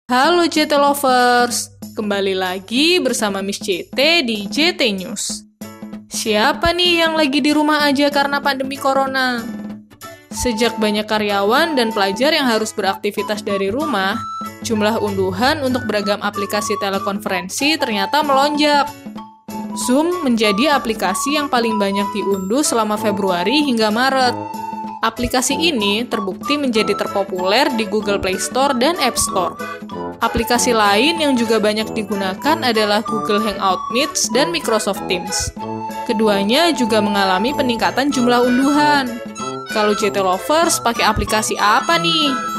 Halo JT Lovers, kembali lagi bersama Miss JT di JT News. Siapa nih yang lagi di rumah aja karena pandemi corona? Sejak banyak karyawan dan pelajar yang harus beraktivitas dari rumah, jumlah unduhan untuk beragam aplikasi telekonferensi ternyata melonjak. Zoom menjadi aplikasi yang paling banyak diunduh selama Februari hingga Maret. Aplikasi ini terbukti menjadi terpopuler di Google Play Store dan App Store. Aplikasi lain yang juga banyak digunakan adalah Google Hangout Meets dan Microsoft Teams. Keduanya juga mengalami peningkatan jumlah unduhan. Kalau JT Lovers pakai aplikasi apa nih?